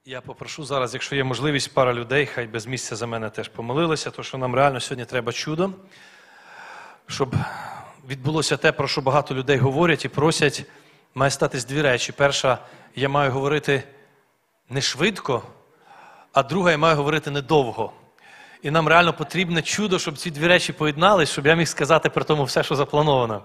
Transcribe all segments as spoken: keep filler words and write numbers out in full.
Я попрошу зараз, якщо є можливість, пара людей, хай без місця за мене теж помолилися, тому що нам реально сьогодні треба чудо, щоб відбулося те, про що багато людей говорять і просять. Має статись дві речі. Перша, я маю говорити не швидко, а друга, я маю говорити недовго. І нам реально потрібне чудо, щоб ці дві речі поєднались, щоб я міг сказати при тому все, що заплановано.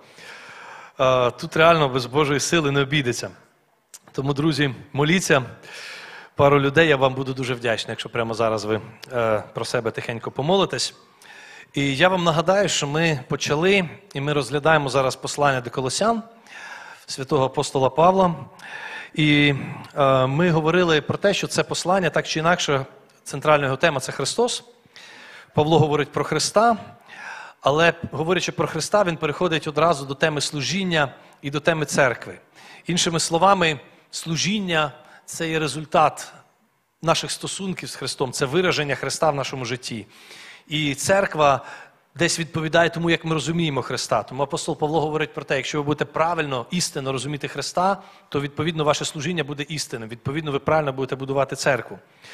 Тут реально без Божої сили не обійдеться. Тому, друзі, моліться. Пару людей, я вам буду дуже вдячний, якщо прямо зараз ви е, про себе тихенько помолитесь. І я вам нагадаю, що ми почали, і ми розглядаємо зараз послання до Колосян, святого апостола Павла. І е, ми говорили про те, що це послання, так чи інакше, центральна його тема – це Христос. Павло говорить про Христа, але говорячи про Христа, він переходить одразу до теми служіння і до теми церкви. Іншими словами, служіння – це є результат наших стосунків з Христом, це вираження Христа в нашому житті. І церква десь відповідає тому, як ми розуміємо Христа. Тому апостол Павло говорить про те, якщо ви будете правильно, істинно розуміти Христа, то, відповідно, ваше служіння буде істинним. Відповідно, ви правильно будете будувати церкву.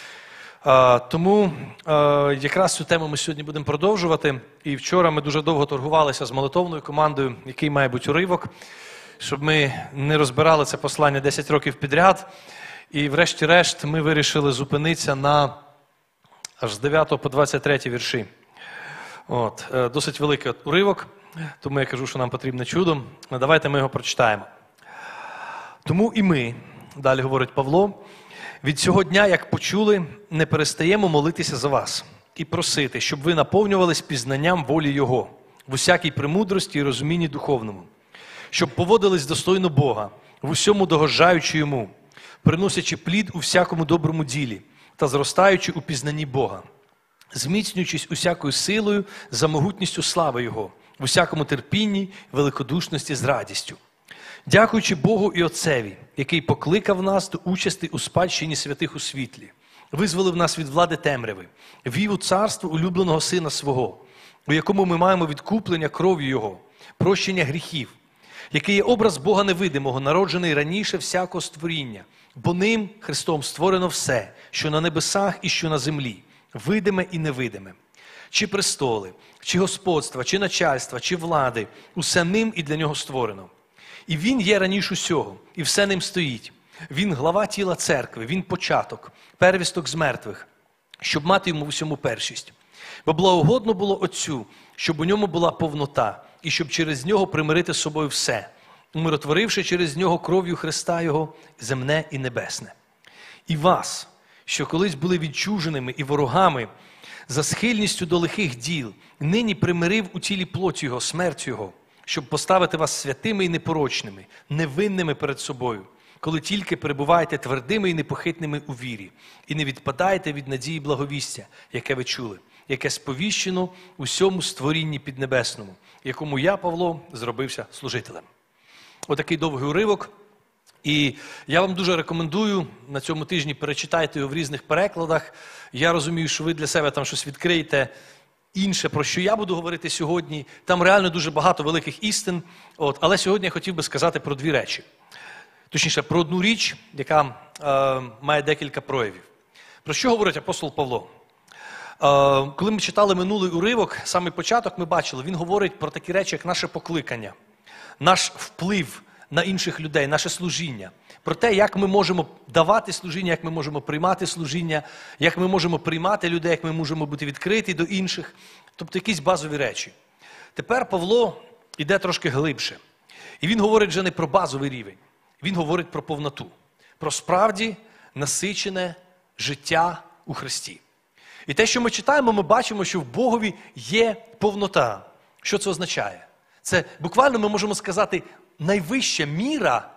Тому якраз цю тему ми сьогодні будемо продовжувати. І вчора ми дуже довго торгувалися з молитовною командою, який має бути уривок, щоб ми не розбирали це послання десять років підряд. І врешті-решт ми вирішили зупинитися на аж з дев'ятого по двадцять третій вірші. От, досить великий уривок, тому я кажу, що нам потрібне чудо. Давайте ми його прочитаємо. Тому і ми, далі говорить Павло, від цього дня, як почули, не перестаємо молитися за вас і просити, щоб ви наповнювались пізнанням волі Його, в усякій премудрості і розумінні духовному, щоб поводились достойно Бога, в усьому догоджаючи Йому, приносячи плід у всякому доброму ділі та зростаючи у пізнанні Бога, зміцнюючись усякою силою за могутністю слави Його, в усякому терпінні, великодушності з радістю. Дякуючи Богу і Отцеві, який покликав нас до участі у спадщині святих у світлі, визволив нас від влади темряви, ввів у царство улюбленого Сина Свого, у якому ми маємо відкуплення кров'ю Його, прощення гріхів, який є образ Бога невидимого, народжений раніше всякого створіння, бо ним, Христом, створено все, що на небесах і що на землі, видиме і невидиме. Чи престоли, чи господства, чи начальства, чи влади, усе ним і для нього створено. І він є раніше усього, і все ним стоїть. Він глава тіла церкви, він початок, первісток з мертвих, щоб мати йому в усьому першість. Бо благогодно було Отцю, щоб у ньому була повнота, і щоб через нього примирити з собою все, умиротворивши через нього кров'ю Христа Його земне і небесне. І вас, що колись були відчуженими і ворогами, за схильністю до лихих діл, нині примирив у тілі плоті Його, смертю Його, щоб поставити вас святими і непорочними, невинними перед собою, коли тільки перебуваєте твердими і непохитними у вірі, і не відпадаєте від надії благовістя, яке ви чули, яке сповіщено усьому створінні піднебесному, якому я, Павло, зробився служителем. Отакий довгий уривок. І я вам дуже рекомендую, на цьому тижні перечитайте його в різних перекладах. Я розумію, що ви для себе там щось відкриєте інше, про що я буду говорити сьогодні. Там реально дуже багато великих істин. От. Але сьогодні я хотів би сказати про дві речі. Точніше, про одну річ, яка е, має декілька проявів. Про що говорить апостол Павло? Е, коли ми читали минулий уривок, самий початок ми бачили, він говорить про такі речі, як наше покликання, наш вплив на інших людей, наше служіння. Про те, як ми можемо давати служіння, як ми можемо приймати служіння, як ми можемо приймати людей, як ми можемо бути відкриті до інших. Тобто якісь базові речі. Тепер Павло йде трошки глибше. І він говорить вже не про базовий рівень. Він говорить про повноту. Про справді насичене життя у Христі. І те, що ми читаємо, ми бачимо, що в Богові є повнота. Що це означає? Це буквально ми можемо сказати найвища міра,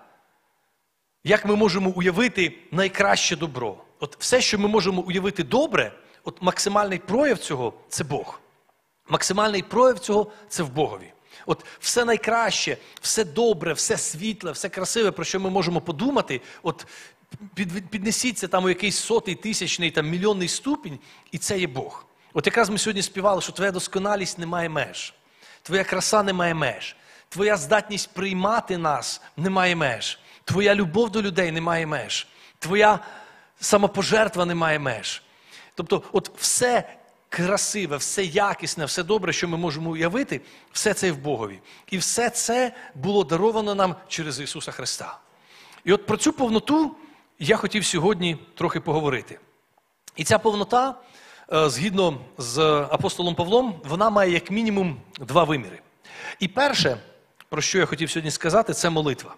як ми можемо уявити найкраще добро. От все, що ми можемо уявити добре, от максимальний прояв цього – це Бог. Максимальний прояв цього – це в Богові. От все найкраще, все добре, все світле, все красиве, про що ми можемо подумати, от під, піднесіться там у якийсь сотий, тисячний, там мільйонний ступінь, і це є Бог. От якраз ми сьогодні співали, що твоя досконалість не має меж, твоя краса не має меж, твоя здатність приймати нас не має меж, твоя любов до людей не має меж, твоя самопожертва не має меж. Тобто от все красиве, все якісне, все добре, що ми можемо уявити, все це і в Богові. І все це було даровано нам через Ісуса Христа. І от про цю повноту я хотів сьогодні трохи поговорити. І ця повнота, згідно з апостолом Павлом, вона має як мінімум два виміри. І перше, про що я хотів сьогодні сказати, це молитва.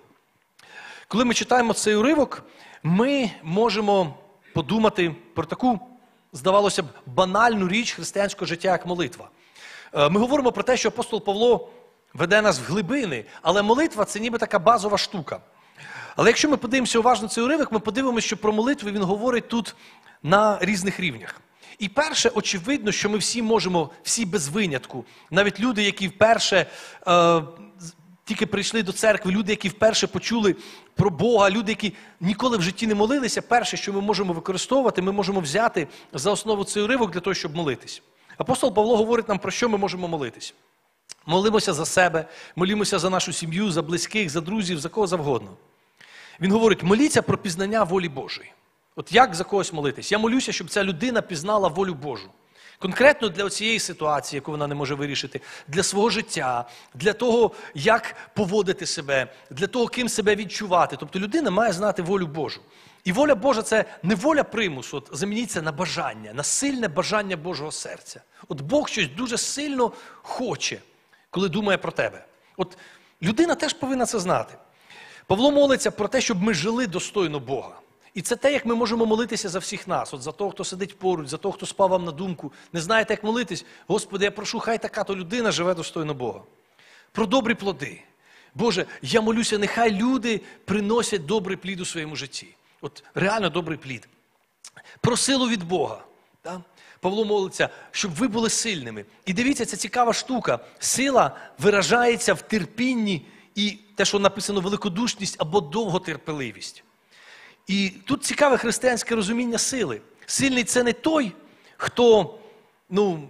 Коли ми читаємо цей уривок, ми можемо подумати про таку, здавалося б, банальну річ християнського життя, як молитва. Ми говоримо про те, що апостол Павло веде нас в глибини, але молитва – це ніби така базова штука. Але якщо ми подивимося уважно цей уривок, ми подивимося, що про молитву він говорить тут на різних рівнях. І перше, очевидно, що ми всі можемо, всі без винятку, навіть люди, які вперше е, тільки прийшли до церкви, люди, які вперше почули про Бога, люди, які ніколи в житті не молилися, перше, що ми можемо використовувати, ми можемо взяти за основу цей уривок для того, щоб молитись. Апостол Павло говорить нам, про що ми можемо молитись. Молимося за себе, молимося за нашу сім'ю, за близьких, за друзів, за кого завгодно. Він говорить, моліться про пізнання волі Божої. От як за когось молитись? Я молюся, щоб ця людина пізнала волю Божу. Конкретно для цієї ситуації, яку вона не може вирішити, для свого життя, для того, як поводити себе, для того, ким себе відчувати. Тобто людина має знати волю Божу. І воля Божа – це не воля примусу, от замініть це на бажання, на сильне бажання Божого серця. От Бог щось дуже сильно хоче, коли думає про тебе. От людина теж повинна це знати. Павло молиться про те, щоб ми жили достойно Бога. І це те, як ми можемо молитися за всіх нас. От за того, хто сидить поруч, за того, хто спав вам на думку. Не знаєте, як молитись? Господи, я прошу, хай така-то людина живе достойно Бога. Про добрі плоди. Боже, я молюся, нехай люди приносять добрий плід у своєму житті. От реально добрий плід. Про силу від Бога. Так? Павло молиться, щоб ви були сильними. І дивіться, це цікава штука. Сила виражається в терпінні і те, що написано великодушність або довготерпеливість. І тут цікаве християнське розуміння сили. Сильний – це не той, хто ну,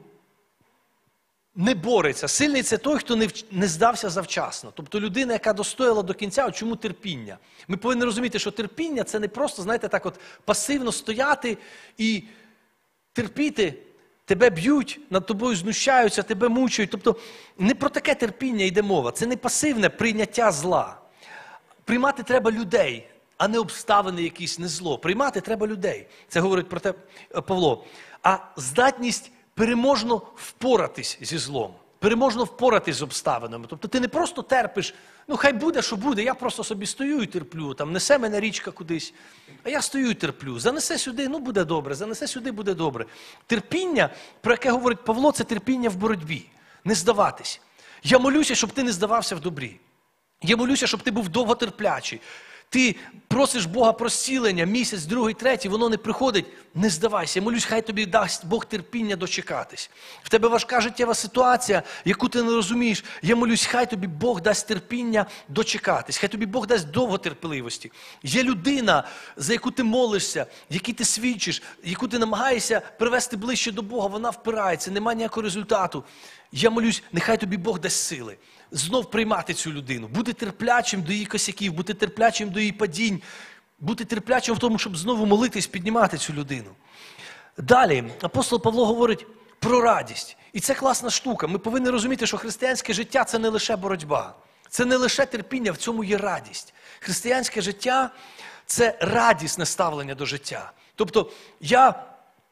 не бореться. Сильний – це той, хто не, в... не здався завчасно. Тобто людина, яка достояла до кінця. От чому терпіння? Ми повинні розуміти, що терпіння – це не просто, знаєте, так от пасивно стояти і терпіти. Тебе б'ють, над тобою знущаються, тебе мучають. Тобто не про таке терпіння йде мова. Це не пасивне прийняття зла. Приймати треба людей, а не обставини якісь, не зло. Приймати треба людей. Це говорить про те Павло. А здатність переможно впоратись зі злом. Переможно впоратись з обставинами. Тобто ти не просто терпиш, ну хай буде, що буде, я просто собі стою і терплю, там несе мене річка кудись, а я стою і терплю. Занесе сюди, ну буде добре, занесе сюди, буде добре. Терпіння, про яке говорить Павло, це терпіння в боротьбі. Не здаватись. Я молюся, щоб ти не здавався в добрі. Я молюся, щоб ти був довготерплячий. Ти просиш Бога про зцілення, місяць, другий, третій, воно не приходить, не здавайся. Я молюсь, хай тобі дасть Бог терпіння дочекатись. В тебе важка життєва ситуація, яку ти не розумієш. Я молюсь, хай тобі Бог дасть терпіння дочекатись, хай тобі Бог дасть довготерпеливості. Є людина, за яку ти молишся, якій ти свідчиш, яку ти намагаєшся привести ближче до Бога, вона впирається, немає ніякого результату. Я молюсь, нехай тобі Бог дасть сили. Знов приймати цю людину, бути терплячим до її косяків, бути терплячим до її падінь, бути терплячим в тому, щоб знову молитись, піднімати цю людину. Далі апостол Павло говорить про радість. І це класна штука. Ми повинні розуміти, що християнське життя – це не лише боротьба. Це не лише терпіння, в цьому є радість. Християнське життя – це радісне ставлення до життя. Тобто я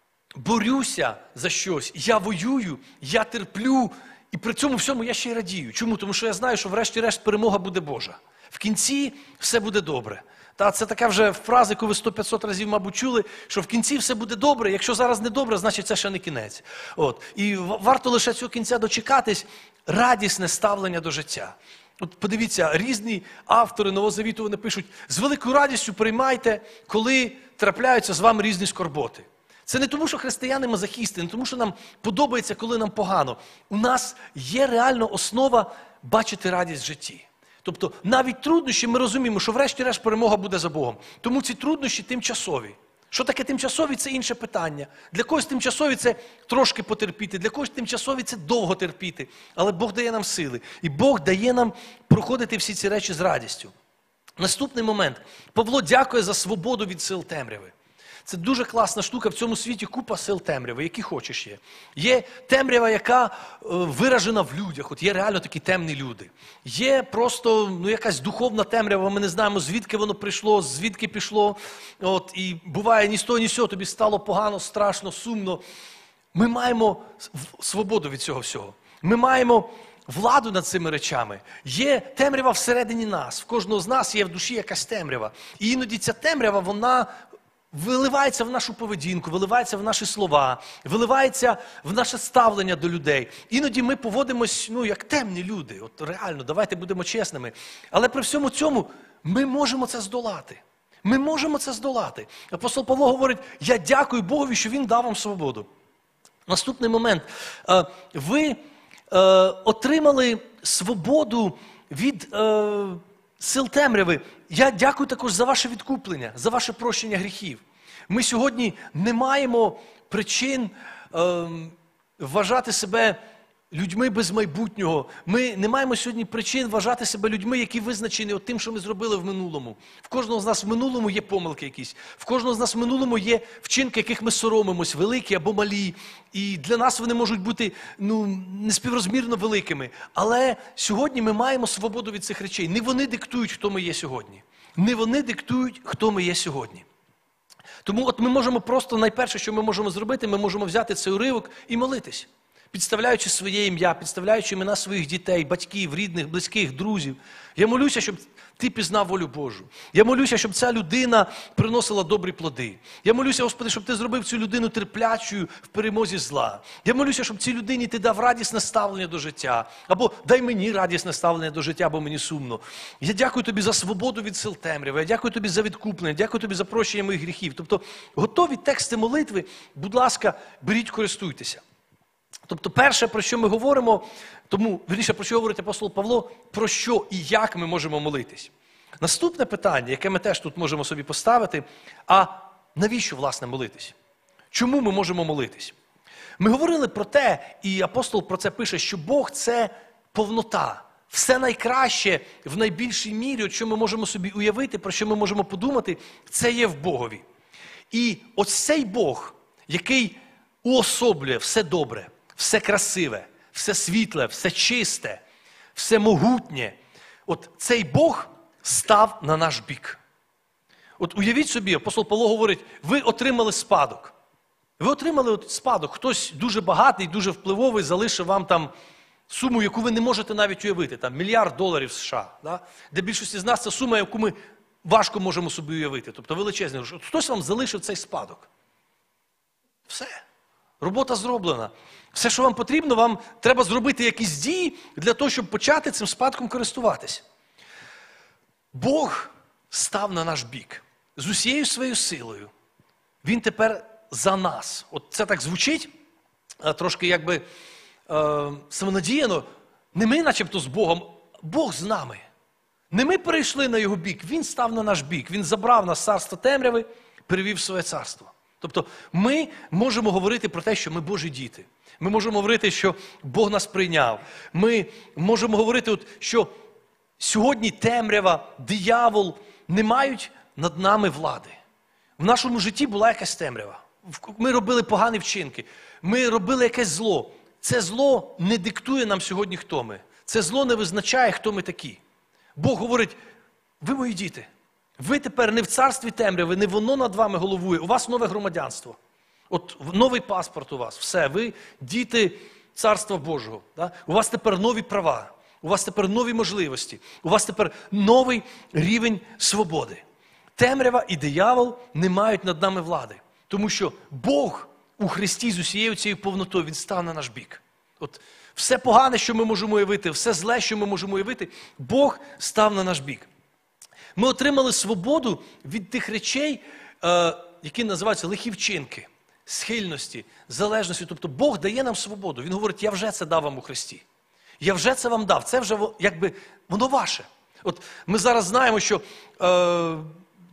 борюся за щось, я воюю, я терплю, і при цьому всьому я ще й радію. Чому? Тому що я знаю, що врешті-решт перемога буде Божа. В кінці все буде добре. Та, це така вже фраза, яку ви сто-п'ятсот разів, мабуть, чули, що в кінці все буде добре, якщо зараз не добре, значить це ще не кінець. От. І варто лише цього кінця дочекатись, радісне ставлення до життя. От подивіться, різні автори Нового Завіту, вони пишуть, з великою радістю приймайте, коли трапляються з вами різні скорботи. Це не тому, що християни мазохісти, не тому, що нам подобається, коли нам погано. У нас є реально основа бачити радість в житті. Тобто навіть труднощі ми розуміємо, що врешті-решт перемога буде за Богом. Тому ці труднощі тимчасові. Що таке тимчасові – це інше питання. Для когось тимчасові – це трошки потерпіти, для когось тимчасові – це довго терпіти. Але Бог дає нам сили. І Бог дає нам проходити всі ці речі з радістю. Наступний момент. Павло дякує за свободу від сил темряви. Це дуже класна штука. В цьому світі купа сил темряви, які хочеш є. Є темрява, яка е, виражена в людях. От є реально такі темні люди. Є просто ну, якась духовна темрява, ми не знаємо, звідки воно прийшло, звідки пішло. От, і буває ні з того, ні з цього, тобі стало погано, страшно, сумно. Ми маємо свободу від цього всього. Ми маємо владу над цими речами. Є темрява всередині нас. В кожного з нас є в душі якась темрява. І іноді ця темрява, вона виливається в нашу поведінку, виливається в наші слова, виливається в наше ставлення до людей. Іноді ми поводимось, ну, як темні люди. От реально, давайте будемо чесними. Але при всьому цьому ми можемо це здолати. Ми можемо це здолати. Апостол Павло говорить, я дякую Богові, що Він дав вам свободу. Наступний момент. Ви отримали свободу від сил темряви. Я дякую також за ваше відкуплення, за ваше прощення гріхів. Ми сьогодні не маємо причин е, вважати себе людьми без майбутнього. Ми не маємо сьогодні причин вважати себе людьми, які визначені от тим, що ми зробили в минулому. В кожного з нас в минулому є помилки якісь. В кожного з нас в минулому є вчинки, яких ми соромимось, великі або малі. І для нас вони можуть бути ну, неспіврозмірно великими. Але сьогодні ми маємо свободу від цих речей. Не вони диктують, хто ми є сьогодні. Не вони диктують, хто ми є сьогодні. Тому от ми можемо просто, найперше, що ми можемо зробити, ми можемо взяти цей уривок і молитись. Підставляючи своє ім'я, підставляючи імена своїх дітей, батьків, рідних, близьких, друзів. Я молюся, щоб ти пізнав волю Божу. Я молюся, щоб ця людина приносила добрі плоди. Я молюся, Господи, щоб ти зробив цю людину терплячою в перемозі зла. Я молюся, щоб цій людині ти дав радісне ставлення до життя. Або дай мені радісне ставлення до життя, бо мені сумно. Я дякую тобі за свободу від сил темряви. Я дякую тобі за відкуплення. Дякую тобі за прощення моїх гріхів. Тобто, готові тексти молитви, будь ласка, беріть, користуйтеся. Тобто перше, про що ми говоримо, тому, вірніше, про що говорить апостол Павло, про що і як ми можемо молитись. Наступне питання, яке ми теж тут можемо собі поставити, а навіщо, власне, молитись? Чому ми можемо молитись? Ми говорили про те, і апостол про це пише, що Бог – це повнота. Все найкраще в найбільшій мірі, що ми можемо собі уявити, про що ми можемо подумати, це є в Богові. І ось цей Бог, який уособлює все добре, все красиве, все світле, все чисте, все могутнє. От цей Бог став на наш бік. От уявіть собі, апостол Павло говорить, ви отримали спадок. Ви отримали от спадок. Хтось дуже багатий, дуже впливовий, залишив вам там суму, яку ви не можете навіть уявити. Там мільярд доларів США. Да? Для більшості з нас це сума, яку ми важко можемо собі уявити. Тобто величезний. От хтось вам залишив цей спадок. Все. Робота зроблена. Все, що вам потрібно, вам треба зробити якісь дії для того, щоб почати цим спадком користуватись. Бог став на наш бік. З усією своєю силою. Він тепер за нас. От це так звучить, трошки якби е, самонадіяно. Не ми начебто з Богом, Бог з нами. Не ми перейшли на його бік, він став на наш бік. Він забрав нас з царства темряви, перевів в своє царство. Тобто ми можемо говорити про те, що ми Божі діти. Ми можемо говорити, що Бог нас прийняв. Ми можемо говорити, от, що сьогодні темрява, диявол не мають над нами влади. В нашому житті була якась темрява. Ми робили погані вчинки. Ми робили якесь зло. Це зло не диктує нам сьогодні, хто ми. Це зло не визначає, хто ми такі. Бог говорить, ви мої діти. Ви тепер не в царстві темряви, не воно над вами головує. У вас нове громадянство. От новий паспорт у вас. Все, ви діти Царства Божого. Да? У вас тепер нові права. У вас тепер нові можливості. У вас тепер новий рівень свободи. Темрява і диявол не мають над нами влади. Тому що Бог у Христі з усією цією повнотою, Він став на наш бік. От все погане, що ми можемо уявити, все зле, що ми можемо уявити, Бог став на наш бік. Ми отримали свободу від тих речей, е, які називаються лихі вчинки, схильності, залежності. Тобто Бог дає нам свободу. Він говорить, я вже це дав вам у Христі. Я вже це вам дав. Це вже, якби, воно ваше. От ми зараз знаємо, що е,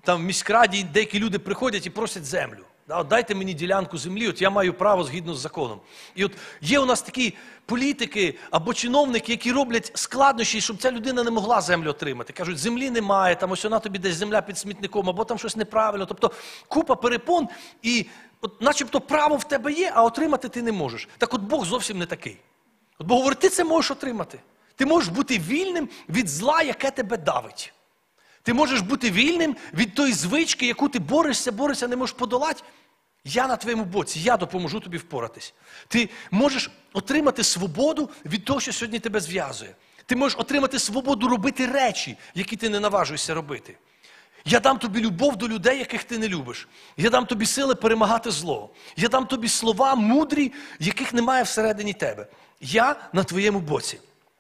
там в міськраді деякі люди приходять і просять землю. Да, от дайте мені ділянку землі, от я маю право згідно з законом. І от є у нас такі політики або чиновники, які роблять складнощі, щоб ця людина не могла землю отримати. Кажуть, землі немає, там ось вона тобі десь земля під смітником, або там щось неправильно. Тобто купа перепон, і от начебто право в тебе є, а отримати ти не можеш. Так от Бог зовсім не такий. От Бог говорить, ти це можеш отримати. Ти можеш бути вільним від зла, яке тебе давить. Ти можеш бути вільним від тої звички, яку ти борешся, борешся, не можеш подолати. Я на твоєму боці, я допоможу тобі впоратись. Ти можеш отримати свободу від того, що сьогодні тебе зв'язує. Ти можеш отримати свободу робити речі, які ти не наважуєшся робити. Я дам тобі любов до людей, яких ти не любиш. Я дам тобі сили перемагати зло. Я дам тобі слова мудрі, яких немає всередині тебе. Я на твоєму боці.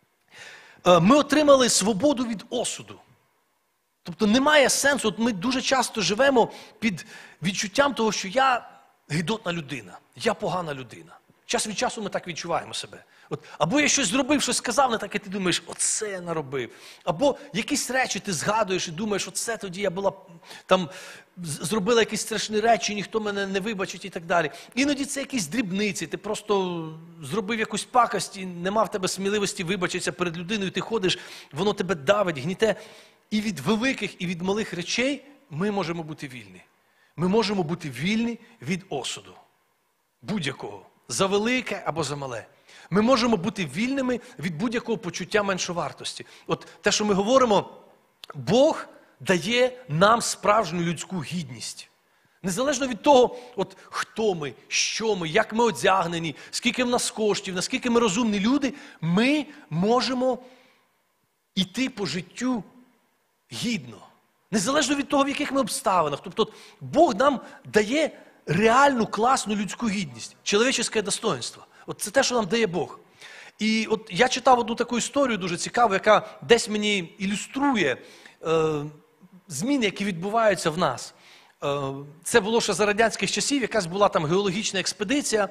Ми отримали свободу від осуду. Тобто немає сенсу, от ми дуже часто живемо під відчуттям того, що я гидотна людина, я погана людина. Час від часу ми так відчуваємо себе. От, або я щось зробив, щось сказав не так, і ти думаєш, оце я наробив. Або якісь речі ти згадуєш і думаєш, оце тоді я була, там, зробила якісь страшні речі, ніхто мене не вибачить і так далі. Іноді це якісь дрібниці, ти просто зробив якусь пакость і нема в тебе сміливості вибачитися перед людиною, ти ходиш, воно тебе давить, гніте. І від великих, і від малих речей ми можемо бути вільні. Ми можемо бути вільні від осуду. Будь-якого. За велике або за мале. Ми можемо бути вільними від будь-якого почуття меншовартості. От те, що ми говоримо, Бог дає нам справжню людську гідність. Незалежно від того, от, хто ми, що ми, як ми одягнені, скільки в нас коштів, наскільки ми розумні люди, ми можемо йти по життю гідно. Незалежно від того, в яких ми обставинах. Тобто Бог нам дає реальну, класну людську гідність. Чоловіче достоинство. От це те, що нам дає Бог. І от я читав одну таку історію дуже цікаву, яка десь мені ілюструє е, зміни, які відбуваються в нас. Е, це було ще за радянських часів, якась була там геологічна експедиція,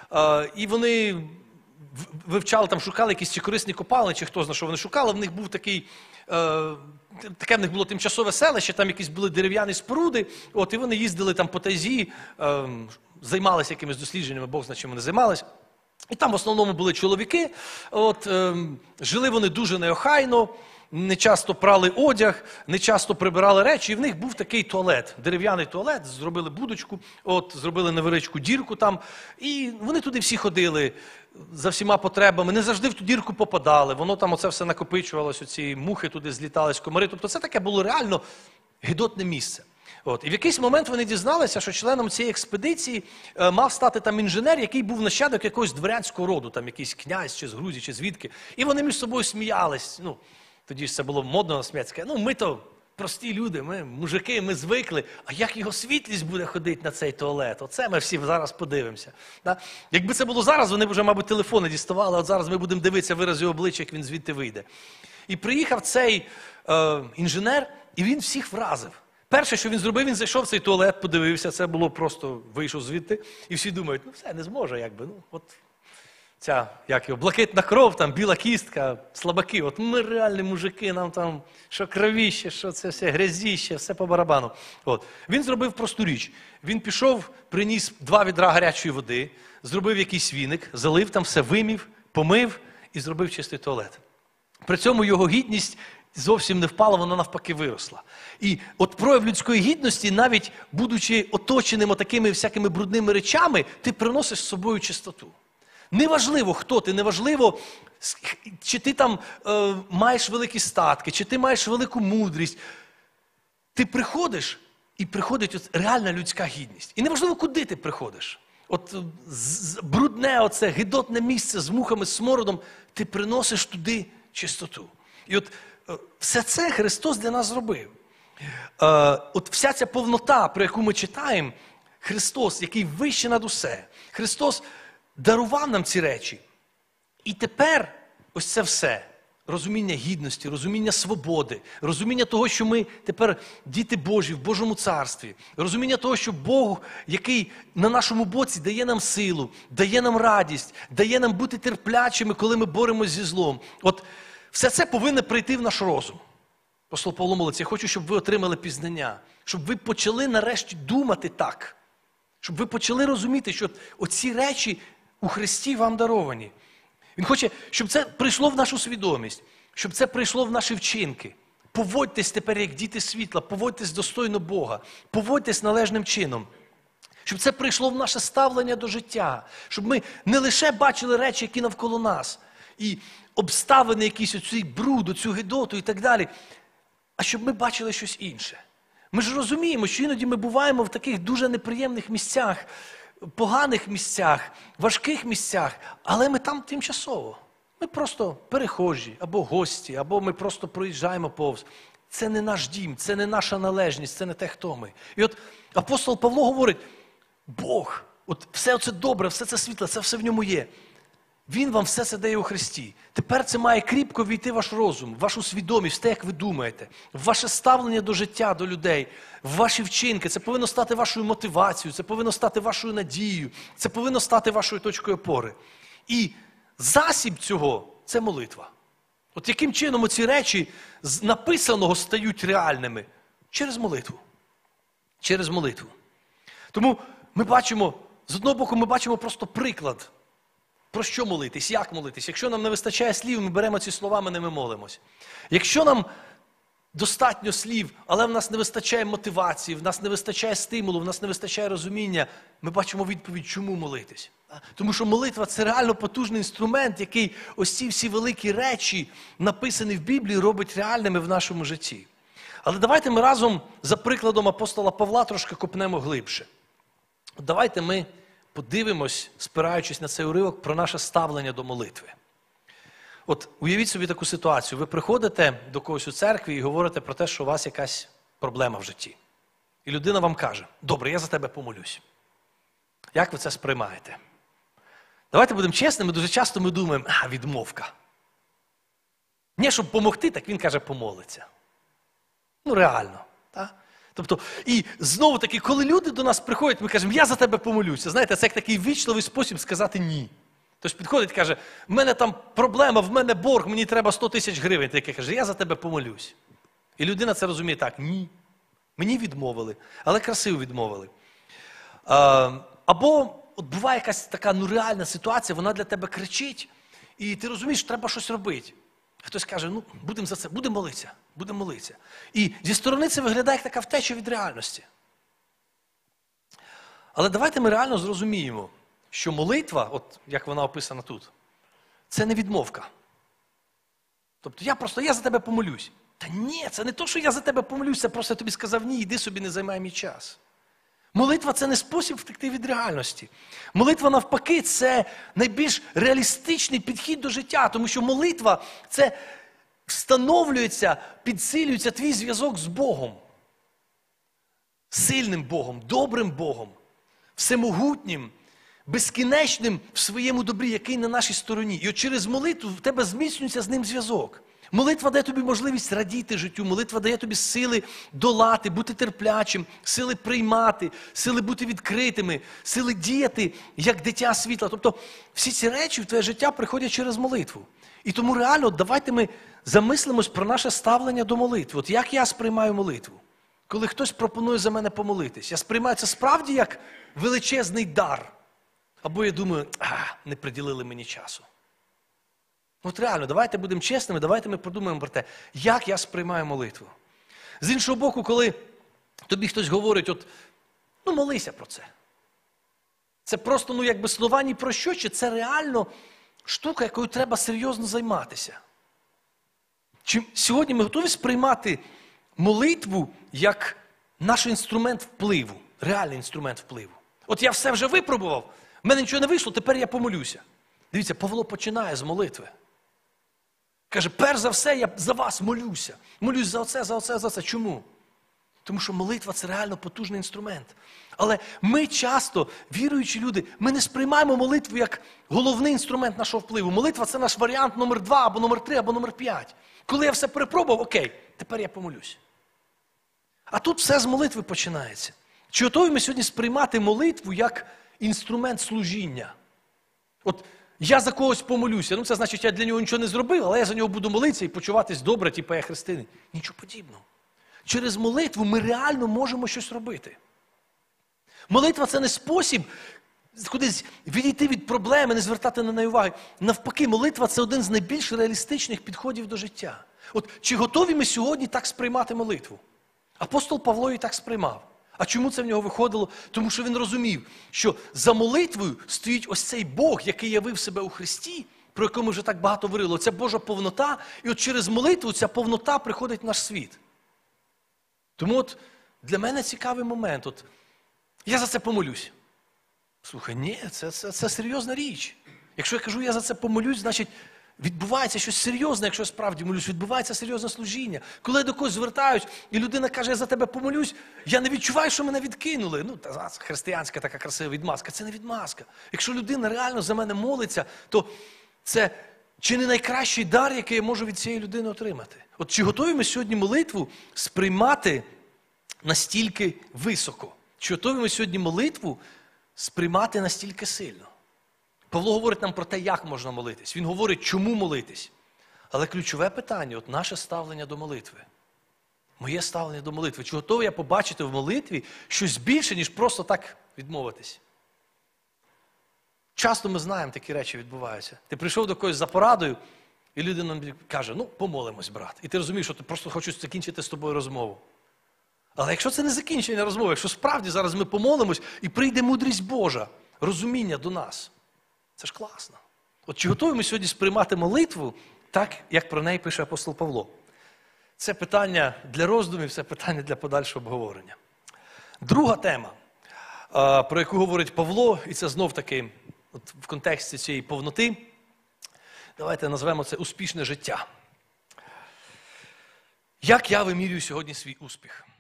е, і вони вивчали, там, шукали якісь чи корисні копалини, чи хто знає, що вони шукали. В них був такий, е, таке в них було тимчасове селище, там якісь були дерев'яні споруди, от, і вони їздили там по тайзі, е, займалися якимись дослідженнями, Бог знає, чим вони займалися. І там в основному були чоловіки, от, е, жили вони дуже неохайно, не часто прали одяг, не часто прибирали речі, і в них був такий туалет, дерев'яний туалет, зробили будочку, от, зробили невеличку дірку там, і вони туди всі ходили за всіма потребами, не завжди в ту дірку попадали, воно там оце все накопичувалося, оці мухи туди злітались, комари, тобто це таке було реально гидотне місце. От. І в якийсь момент вони дізналися, що членом цієї експедиції е, мав стати там інженер, який був нащадок якогось дворянського роду, там якийсь князь, чи з Грузії, чи звідки. І вони між собою сміялись. Ну, тоді ж це було модно на сміятися. Ну, ми то прості люди, ми мужики, ми звикли. А як його світлість буде ходити на цей туалет? Оце ми всі зараз подивимося. Да? Якби це було зараз, вони б вже, мабуть, телефони діставали, от зараз ми будемо дивитися вираз його обличчя, як він звідти вийде. І приїхав цей е, інженер, і він всіх вразив. Перше, що він зробив, він зайшов в цей туалет, подивився, це було просто, вийшов звідти, і всі думають, ну все, не зможе, якби, ну, от ця, як його, блакитна кров, там, біла кістка, слабаки, от ми реальні мужики, нам там, що кровіще, що це все, грязіще, все по барабану. От. Він зробив просту річ, він пішов, приніс два відра гарячої води, зробив якийсь віник, залив там все, вимів, помив і зробив чистий туалет. При цьому його гідність зовсім не впала, вона навпаки виросла. І от прояв людської гідності, навіть будучи оточеним такими всякими брудними речами, ти приносиш з собою чистоту. Неважливо, хто ти, неважливо, чи ти там е, маєш великі статки, чи ти маєш велику мудрість. Ти приходиш, і приходить от реальна людська гідність. І неважливо, куди ти приходиш. От з, брудне, оце гидотне місце з мухами, з смородом, ти приносиш туди чистоту. І от все це Христос для нас зробив. Е, от вся ця повнота, про яку ми читаємо, Христос, який вище над усе, Христос дарував нам ці речі. І тепер ось це все, розуміння гідності, розуміння свободи, розуміння того, що ми тепер діти Божі в Божому царстві, розуміння того, що Бог, який на нашому боці дає нам силу, дає нам радість, дає нам бути терплячими, коли ми боремось зі злом. От все це повинно прийти в наш розум. Апостол Павло молиться, я хочу, щоб ви отримали пізнання, Щоб ви почали нарешті думати так. Щоб ви почали розуміти, що оці речі у Христі вам даровані. Він хоче, щоб це прийшло в нашу свідомість, щоб це прийшло в наші вчинки. Поводьтесь тепер як діти світла, поводьтесь достойно Бога, поводьтесь належним чином. Щоб це прийшло в наше ставлення до життя. Щоб ми не лише бачили речі, які навколо нас, і обставини якісь, оцей бруд, оцю гидоту і так далі, а щоб ми бачили щось інше. Ми ж розуміємо, що іноді ми буваємо в таких дуже неприємних місцях, поганих місцях, важких місцях, але ми там тимчасово. Ми просто перехожі, або гості, або ми просто проїжджаємо повз. Це не наш дім, це не наша належність, це не те, хто ми. І от апостол Павло говорить, Бог, от все це добре, все це світле, це все в ньому є. Він вам все це дає у Христі. Тепер це має кріпко війти в ваш розум, в вашу свідомість, те, як ви думаєте, в ваше ставлення до життя, до людей, в ваші вчинки. Це повинно стати вашою мотивацією, це повинно стати вашою надією, це повинно стати вашою точкою опори. І засіб цього – це молитва. От яким чином оці речі з написаного стають реальними? Через молитву. Через молитву. Тому ми бачимо, з одного боку, ми бачимо просто приклад. Про що молитись, як молитись? Якщо нам не вистачає слів, ми беремо ці слова, ми ними молимось. Якщо нам достатньо слів, але в нас не вистачає мотивації, в нас не вистачає стимулу, в нас не вистачає розуміння, ми бачимо відповідь, чому молитись. Тому що молитва – це реально потужний інструмент, який ось ці всі великі речі, написані в Біблії, робить реальними в нашому житті. Але давайте ми разом, за прикладом апостола Павла, трошки копнемо глибше. Давайте ми подивимось, спираючись на цей уривок, про наше ставлення до молитви. От уявіть собі таку ситуацію. Ви приходите до когось у церкві і говорите про те, що у вас якась проблема в житті. І людина вам каже, добре, я за тебе помолюсь. Як ви це сприймаєте? Давайте будемо чесними, дуже часто ми думаємо, а, відмовка. Не, щоб помогти, так він каже, помолиться. Ну, реально. Так? Тобто, і знову-таки, коли люди до нас приходять, ми кажемо, я за тебе помолюся. Знаєте, це як такий ввічливий спосіб сказати ні. Тож підходить і каже, в мене там проблема, в мене борг, мені треба сто тисяч гривень. Такий каже, я за тебе помолюсь. І людина це розуміє так, ні. Мені відмовили, але красиво відмовили. А, або от буває якась така ну, реальна ситуація, вона для тебе кричить, і ти розумієш, що треба щось робити. Хтось каже, ну, будемо за це, будемо молитися, будемо молитися. І зі сторони це виглядає як така втеча від реальності. Але давайте ми реально зрозуміємо, що молитва, от як вона описана тут, це не відмовка. Тобто я просто, я за тебе помолюсь. Та ні, це не то, що я за тебе помолюсь, це просто я тобі сказав ні, йди собі, не займай мій час. Молитва – це не спосіб втекти від реальності. Молитва, навпаки, це найбільш реалістичний підхід до життя, тому що молитва – це встановлюється, підсилюється твій зв'язок з Богом. Сильним Богом, добрим Богом, всемогутнім, безкінечним в своєму добрі, який на нашій стороні. І от через молитву в тебе зміцнюється з ним зв'язок. Молитва дає тобі можливість радіти життю, молитва дає тобі сили долати, бути терплячим, сили приймати, сили бути відкритими, сили діяти, як дитя світла. Тобто всі ці речі в твоє життя приходять через молитву. І тому реально давайте ми замислимось про наше ставлення до молитви. От як я сприймаю молитву? Коли хтось пропонує за мене помолитись, я сприймаю це справді як величезний дар. Або я думаю, а, не приділили мені часу. От реально, давайте будемо чесними, давайте ми подумаємо про те, як я сприймаю молитву. З іншого боку, коли тобі хтось говорить, от, ну молися про це. Це просто, ну якби слова ні про що, чи це реально штука, якою треба серйозно займатися. Чи сьогодні ми готові сприймати молитву як наш інструмент впливу, реальний інструмент впливу. От я все вже випробував, в мене нічого не вийшло, тепер я помолюся. Дивіться, Павло починає з молитви. Каже, перш за все, я за вас молюся. Молюсь за оце, за оце, за це. Чому? Тому що молитва – це реально потужний інструмент. Але ми часто, віруючі люди, ми не сприймаємо молитву як головний інструмент нашого впливу. Молитва – це наш варіант номер два, або номер три, або номер п'ять. Коли я все перепробував, окей, тепер я помолюсь. А тут все з молитви починається. Чи готові ми сьогодні сприймати молитву як інструмент служіння? От я за когось помолюся, ну це значить, я для нього нічого не зробив, але я за нього буду молитися і почуватись добре, типу я християнин. Нічого подібного. через молитву ми реально можемо щось робити. Молитва – це не спосіб кудись відійти від проблеми, не звертати на неї уваги. Навпаки, молитва – це один з найбільш реалістичних підходів до життя. От чи готові ми сьогодні так сприймати молитву? Апостол Павло її так сприймав. А чому це в нього виходило? Тому що він розумів, що за молитвою стоїть ось цей Бог, який явив себе у Христі, про якого ми вже так багато говорили. Оця Божа повнота, і от через молитву ця повнота приходить в наш світ. Тому от для мене цікавий момент. От я за це помолюсь. Слухай, ні, це, це, це серйозна річ. Якщо я кажу, я за це помолюсь, значить відбувається щось серйозне, якщо я справді молюсь, відбувається серйозне служіння. Коли я до когось звертаюсь, і людина каже, я за тебе помолюсь, я не відчуваю, що мене відкинули. Ну, та християнська така красива відмазка. Це не відмазка. Якщо людина реально за мене молиться, то це чи не найкращий дар, який я можу від цієї людини отримати. От чи готові ми сьогодні молитву сприймати настільки високо? Чи готові ми сьогодні молитву сприймати настільки сильно? Павло говорить нам про те, як можна молитись. Він говорить, чому молитись. Але ключове питання, от наше ставлення до молитви. Моє ставлення до молитви. Чи готовий я побачити в молитві щось більше, ніж просто так відмовитись? Часто ми знаємо, такі речі відбуваються. Ти прийшов до когось за порадою, і людина каже, ну, помолимось, брат. І ти розумієш, що ти просто хочеш закінчити з тобою розмову. Але якщо це не закінчення розмови, якщо справді зараз ми помолимось, і прийде мудрість Божа, розуміння до нас, це ж класно. От чи готові ми сьогодні сприймати молитву так, як про неї пише апостол Павло? Це питання для роздумів, це питання для подальшого обговорення. Друга тема, про яку говорить Павло, і це знов-таки от в контексті цієї повноти, давайте назвемо це успішне життя. Як я вимірюю сьогодні свій успіх?